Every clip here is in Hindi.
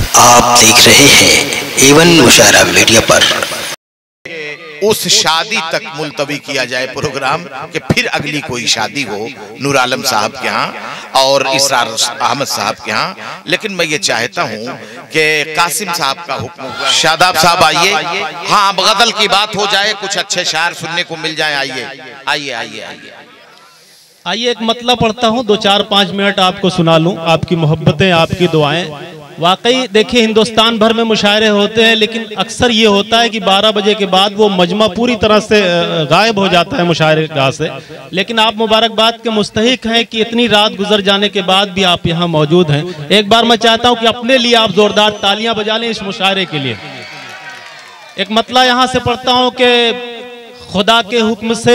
आप देख रहे हैं एवन मुशायरा मीडिया पर। उस शादी तक मुलतवी किया जाए प्रोग्राम कि फिर अगली कोई शादी हो नूर आलम साहब के यहाँ और इसरार अहमद साहब के यहाँ। लेकिन मैं ये चाहता हूँ कि कासिम साहब का हुक्म हुआ। शादाब साहब आइए। हाँ, अब गजल की बात हो जाए, कुछ अच्छे शायर सुनने को मिल जाए। आइए आइए आइए आइए आइए, एक मतलब पढ़ता हूँ, 2-4-5 मिनट आपको सुना लूँ। आपकी मोहब्बतें, आपकी दुआएं। वाकई देखिए, हिंदुस्तान भर में मुशायरे होते हैं, लेकिन अक्सर ये होता है कि 12 बजे के बाद वो मजमा पूरी तरह से गायब हो जाता है मुशायरे गाह से। लेकिन आप मुबारकबाद के मुस्तहिक हैं कि इतनी रात गुजर जाने के बाद भी आप यहाँ मौजूद हैं। एक बार मैं चाहता हूँ कि अपने लिए आप जोरदार तालियां बजा लें इस मुशायरे के लिए। एक मतला यहाँ से पढ़ता हूँ कि खुदा के हुक्म से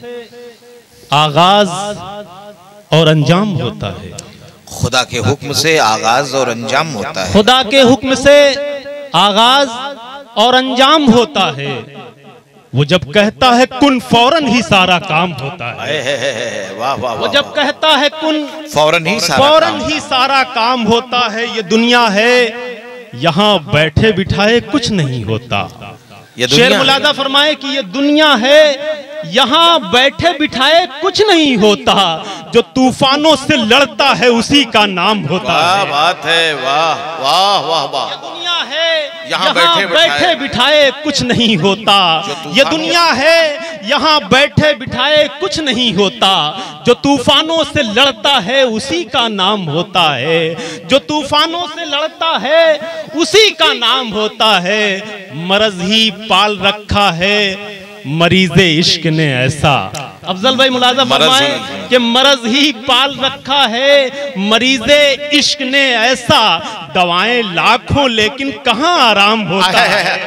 आगाज और अंजाम होता है। खुदा के हुक्म से आगाज और अंजाम होता है। खुदा के हुक्म से आगाज और अंजाम होता है। वो जब कहता है कुन, फौरन ही सारा काम होता है। वाह वाह। वो जब कहता है कुन, फौरन ही सारा काम होता है। ये दुनिया है, यहाँ बैठे बिठाए कुछ नहीं होता। शेर मुलादा फरमाए कि ये दुनिया है, यहाँ बैठे बिठाए कुछ नहीं होता। जो तूफानों से लड़ता है उसी का नाम होता है। बात है, वाह वाह वाह वाह। ये दुनिया है, यहाँ बैठे बिठाए कुछ नहीं होता। ये दुनिया है, यहाँ बैठे बिठाए कुछ नहीं होता। जो तूफानों से लड़ता है उसी का नाम होता है। जो तूफानों से लड़ता है उसी का नाम होता है। मरज ही पाल रखा है मरीज़े इश्क ने ऐसा। अफजल भाई मुलाजा फरमाए कि मरज ही पाल रखा है मरीज़े इश्क ने ऐसा। दवाएं लाखों लेकिन कहाँ आराम होता है।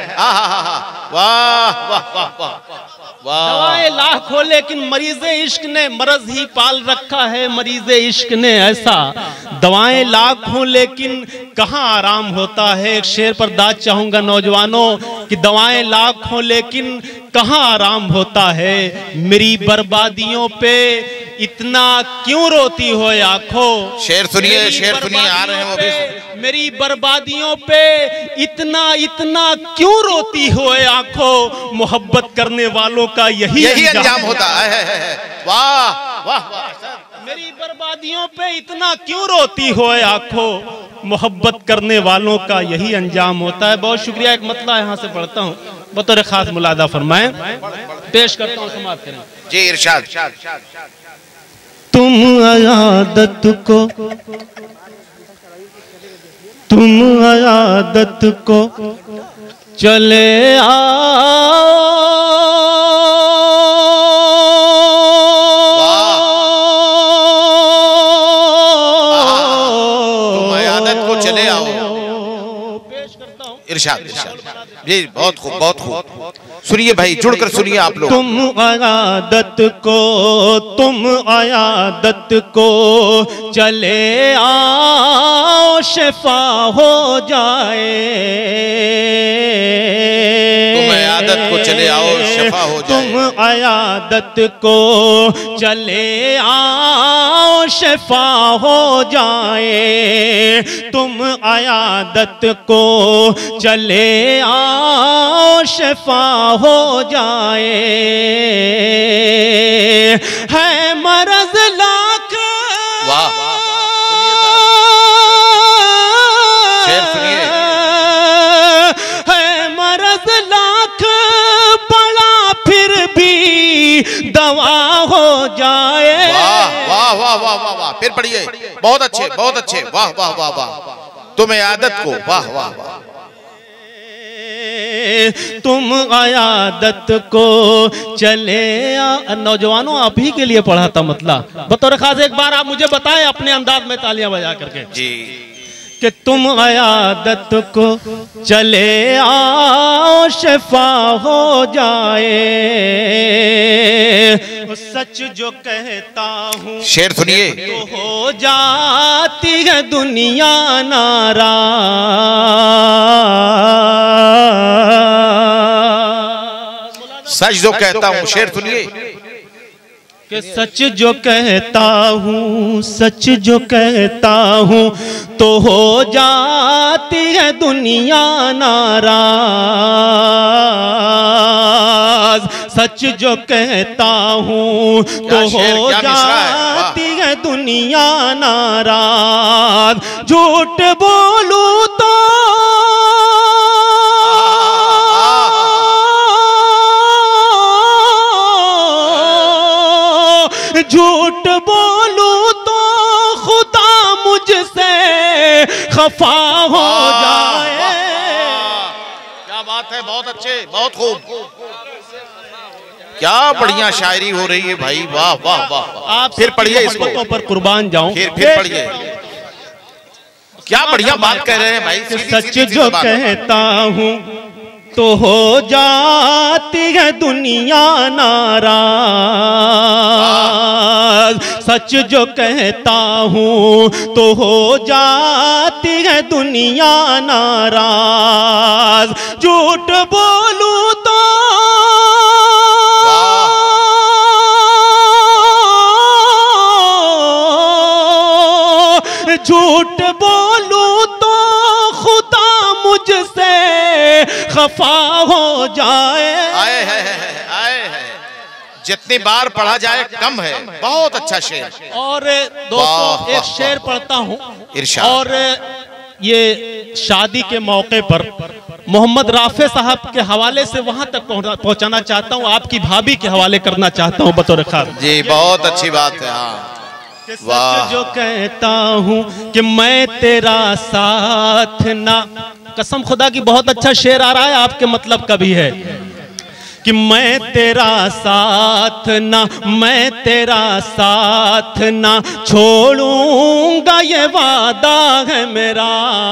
वाह वाह वाह वाह। दवाएं लाखों लेकिन मरीज़े इश्क ने, मरज ही पाल रखा है मरीज़े इश्क ने ऐसा। दवाएं लाखों लेकिन कहाँ आराम होता है। एक शेर पर दाद चाहूंगा नौजवानों कि दवाएं लाखों लेकिन कहाँ आराम होता है। मेरी बर्बादियों पे इतना क्यों रोती हो आंखों। शेर सुनिए, शेर सुनिए, आ रहे हैं वो भी। मेरी बर्बादियों पे इतना इतना क्यों रोती हो आंखों। मोहब्बत करने वालों का यही अंजाम होता है। वाह वाह। मेरी बर्बादियों पे इतना क्यों रोती हो आंखों। मोहब्बत करने वालों का यही अंजाम होता है। बहुत शुक्रिया। एक मतला यहाँ से पढ़ता हूँ, बतौर खास मुलादा फरमाएं, पेश करता हूँ, समाप्त करें जी। इरशाद। तुम आदत को, तुम आदत को चले आओ। तुम आदत को चले आओ। पेश करता हूँ। इरशाद जी। बहुत खूब, बहुत खूब। सुनिए भाई, जुड़कर सुनिए आप लोग। तुम आदत को, तुम आदत को चले आओ, शिफा हो जाए। तुम आदत को चले आओ, शिफा हो जाए। तुम आदत को चले आओ, शिफा हो जाए। तुम आदत को चले आओ, शिफा हो जाए। है मरज लाख, वाह, शेर सुनिए। है मरज लाख बड़ा फिर भी दवा हो जाए। वाह वाह वाह वाह वाह वाह। फिर पढ़िए। बहुत अच्छे, बहुत अच्छे। वाह वाह वाह वाह। तुम्हें आदत को, वाह वाह वाह। तुम आदत को चले आ। नौजवानों, आप ही के लिए पढ़ा था मतलब। बतौर खास एक बार आप मुझे बताएं अपने अंदाज में तालियां बजा करके जी कि तुम आदत को चले आओ, शिफा हो जाए। सच जो कहता हूँ, शेर सुनिए, तो हो जाती है दुनिया नाराज। सच जो कहता हूँ, शेर सुनिए, कि सच जो कहता हूँ, सच जो कहता हूँ तो हो जाती है दुनिया नाराज। सच जो कहता हूँ तो हो जाती है दुनिया नाराज। झूठ बोलूं तो झूठ बोलूं तो खुदा मुझसे खफा हो जाए। क्या बात है, बहुत अच्छे, बहुत खूब, क्या बढ़िया शायरी हो रही है भाई, वाह वाह वाह। आप फिर पढ़िए इसको, पर कुर्बान जाऊं। फिर पढ़िए, क्या बढ़िया बात कह रहे हैं भाई। सच जो कहता हूँ तो हो जाती है दुनिया नाराज। सच जो कहता हूँ तो हो जाती है दुनिया नाराज। झूठ बोलूं तो झूठ बोलूं तो खुदा मुझसे खफा हो जाए। आए है। जितनी बार पढ़ा जाए कम है, बहुत अच्छा शेर। और दोस्तों एक शेर पढ़ता हूँ, और ये शादी के मौके पर मोहम्मद राफे साहब के हवाले से वहां तक पहुंचाना चाहता हूँ, आपकी भाभी के हवाले करना चाहता हूँ बतौर खास। जी बहुत अच्छी बात है। हाँ सच जो कहता हूँ कि मैं तेरा साथ ना, कसम खुदा की बहुत अच्छा शेर आ रहा है, आपके मतलब का भी है कि मैं तेरा साथ ना, मैं तेरा साथ ना छोड़ूंगा, ये वादा है मेरा।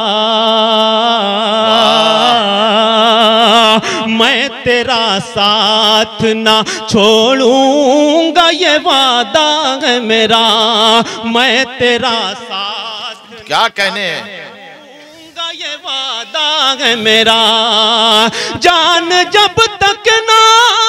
मैं तेरा साथ ना छोड़ूंगा, ये वादा है मेरा। मैं तेरा साथ, क्या कहने हैं, ये वादा है मेरा। जान जब तक ना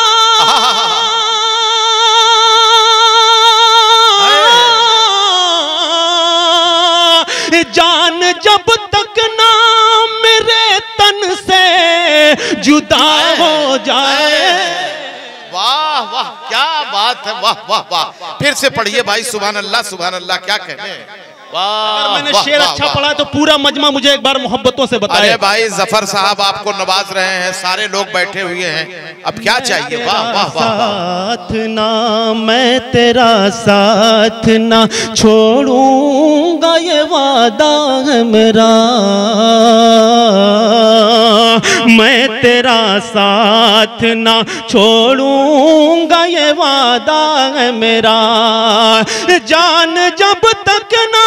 जान जब तक ना मेरे तन से जुदा हो जाए। वाह वाह, क्या बात है, वाह वाह वाह। फिर से पढ़िए भाई, सुभान अल्लाह सुभान अल्लाह, क्या कहने। अगर मैंने शेर अच्छा पढ़ा तो पूरा मजमा मुझे एक बार मोहब्बतों से बताए। अरे भाई जफर साहब आपको नवाज रहे हैं, सारे लोग बैठे हुए हैं, अब क्या चाहिए। वाह वाह वाह। साथ ना, मैं तेरा साथ ना छोड़ूंगा, ये वादा है मेरा। मैं तेरा साथ ना छोड़ूंगा, ये वादा है मेरा। जान जब तक ना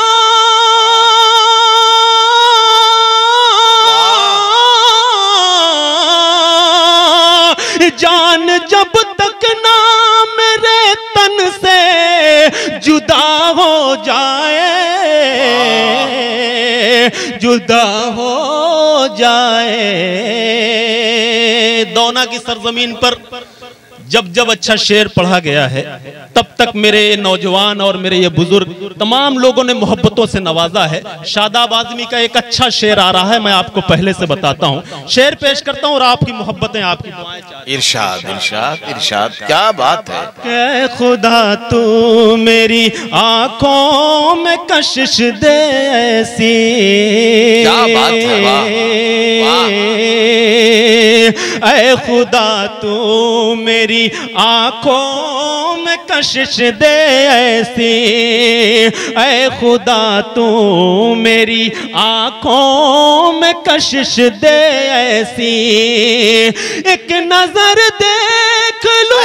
जान जब तक ना मेरे तन से जुदा हो जाए, जुदा हो जाए। दौना की सरजमीन पर जब जब अच्छा शेर पढ़ा गया है, तब तक मेरे नौजवान और मेरे ये बुजुर्ग तमाम लोगों ने मोहब्बतों से नवाजा है। शादाब आज़मी का एक अच्छा शेर आ रहा है, मैं आपको पहले से बताता हूँ। शेर पेश करता हूँ और आपकी मोहब्बतें, आपकी दुआएं चाहता हूं। इरशाद इरशाद इरशाद, क्या बात है। ऐ खुदा तू मेरी आंखों में कशिश दे ऐसी, क्या बात है, वाह। ऐ खुदा तू मेरी आंखों में कशिश दे ऐसी, ऐ खुदा तू मेरी आंखों में कशिश दे ऐसी। एक नजर देख लूं,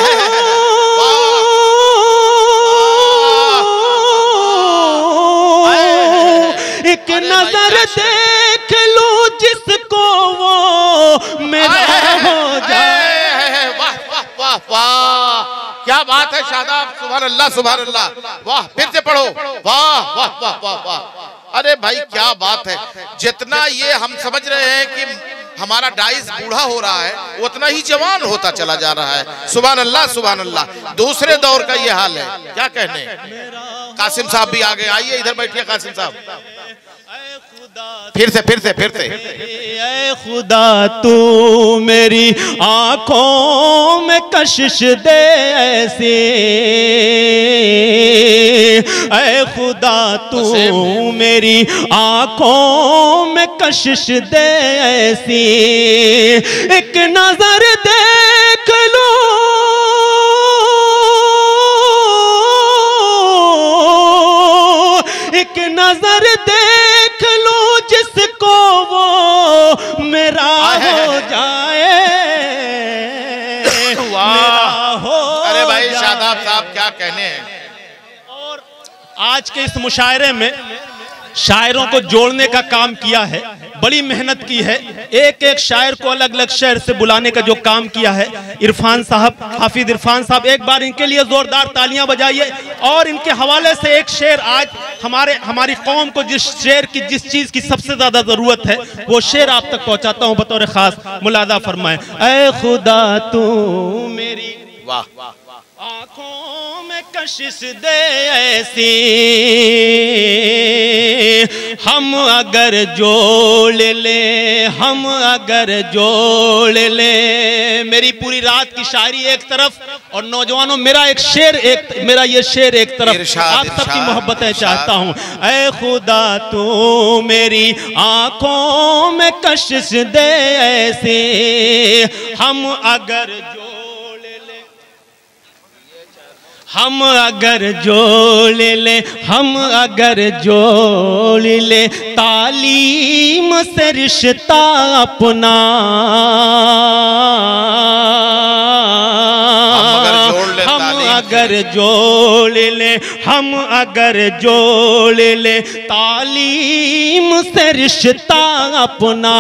एक नजर देख लूं जिसको वो मेरा हो जाए। वाह वाह वाह वाह, क्या बात है शादाब, सुभान अल्लाह सुभान अल्लाह। वाह, फिर से पढ़ो, वाह वाह वाह वाह वाह। अरे भाई क्या बात है। जितना ये हम समझ रहे हैं कि हमारा डाइस बूढ़ा हो रहा है, उतना ही जवान होता चला जा रहा है। सुभान अल्लाह सुभान अल्लाह। दूसरे दौर का ये हाल है, क्या कहने। कासिम साहब भी आ गए, आइए इधर बैठिए कासिम साहब। फिर से ऐ खुदा तू मेरी आंखों में कशिश दे ऐसे, ऐ खुदा तू मेरी आंखों में कशिश दे ऐसी, एक नजर देख लो एक नजर देख लो जिसको वो मेरा हो जाए, मेरा हो। अरे भाई शादाब साहब क्या कहने हैं। और आज के इस मुशायरे में शायरों को जोड़ने का काम किया है, बड़ी मेहनत की है। एक एक शायर को अलग अलग शहर से बुलाने का जो काम किया है इरफान साहब, हाफिज इरफान साहब, एक बार इनके लिए जोरदार तालियां बजाइए। और इनके हवाले से एक शेर, आज हमारी कौम को जिस शेर की, जिस चीज की सबसे ज्यादा जरूरत है, वो शेर आप तक पहुंचाता हूं बतौर खास, मुलादा फरमाए। ऐ खुदा तू मेरी वाह आंखों में कशिश दे ऐसी, हम अगर जोड़ ले, हम अगर जोड़ ले। मेरी पूरी रात की शायरी एक तरफ और नौजवानों मेरा एक शेर, मेरा ये शेर एक तरफ, आप सबकी मोहब्बतें चाहता हूँ। ऐ खुदा तू मेरी आंखों में कशिश दे ऐसे, हम अगर हम अगर जोड़ ले, हम अगर जोड़ ले तालीम से रिश्ता अपना, हम अगर जोड़ ले, हम अगर जोड़ ले तालीम से रिश्ता अपना,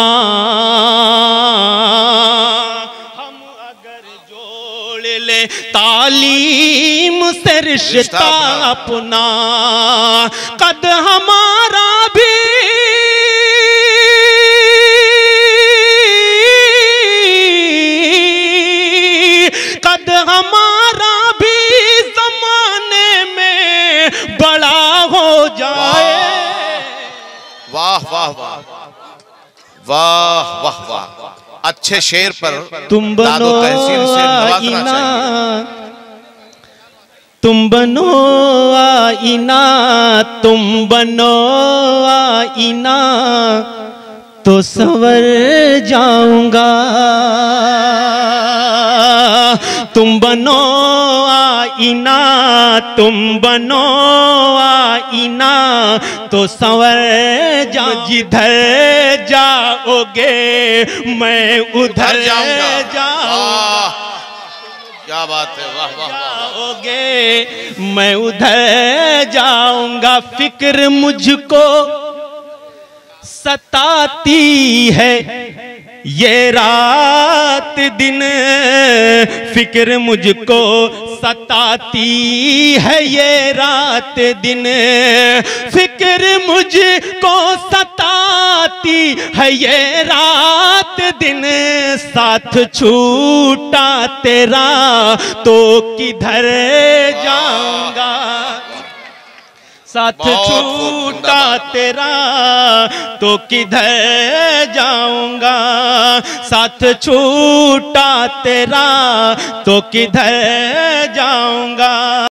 ले तालीम से रिश्ता अपना, कद हमारा भी कद हमारा भी जमाने में बड़ा हो जाए। वाह वाह वाह वाह वाह वाह। अच्छे शेर पर तुम बनो आईना, तुम बनो आईना, तुम बनो आईना तो संवर जाऊंगा। तुम बनो आईना, तुम बनो आईना तो संवर जा, जिधर जाओगे मैं उधर जाऊंगा। क्या बात है, वाह वाह। जाओगे मैं उधर जाऊंगा। फिक्र मुझको सताती है ये रात दिन, फिक्र मुझको सताती है ये रात दिन, फिक्र मुझको सताती है ये रात दिन। साथ छूटा तेरा तो किधर जाऊंगा, साथ छूटा तेरा तो किधर जाऊंगा, साथ छूटा तेरा तो किधर जाऊंगा।